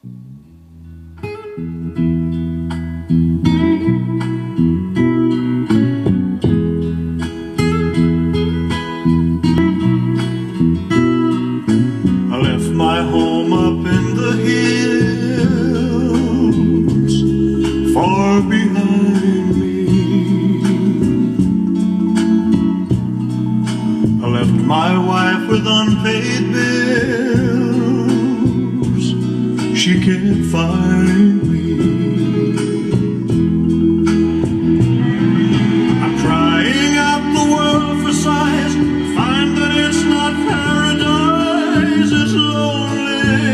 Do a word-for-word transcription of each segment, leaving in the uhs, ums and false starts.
I left my home up in the hills, far behind me. I left my wife with unpaid bills. She can't find me. I'm trying out the world for size, find that it's not paradise, it's lonely.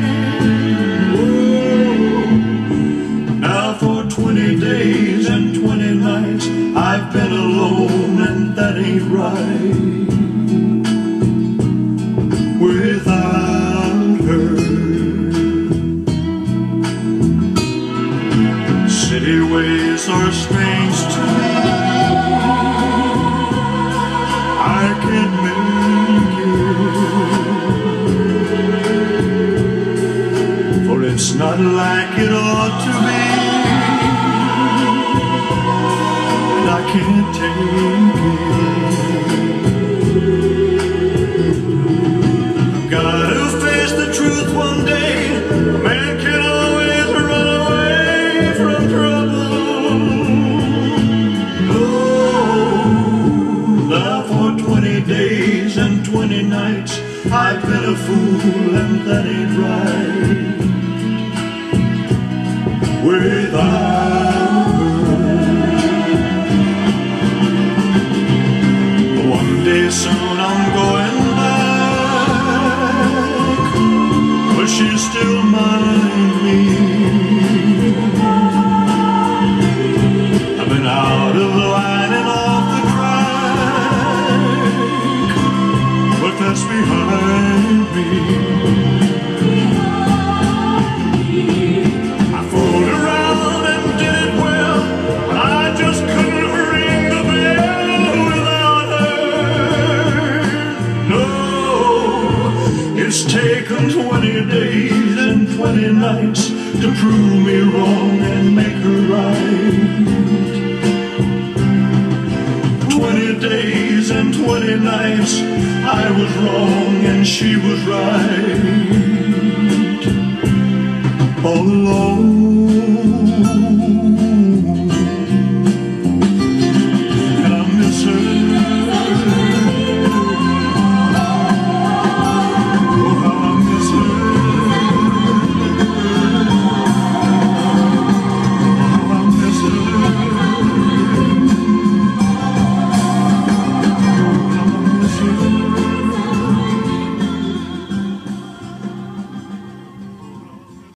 Whoa. Now for twenty days and twenty nights I've been alone, and that ain't right. Without her, city ways are strange to me. I can't make it, for it's not like it ought to be, and I can't take it. Gotta face the truth one day. A man can always run away from trouble. Oh, now for twenty days and twenty nights I've been a fool, and that ain't right. Without her, one day soon I'm going back, but she still mind me. I've been out of line and off the track, but that's behind me. I fooled around and did it well, but I just couldn't ring the bell without her. No, it's taken twenty days and twenty nights to prove me wrong and make her right. Twenty days and twenty nights I was wrong and she was right. All alone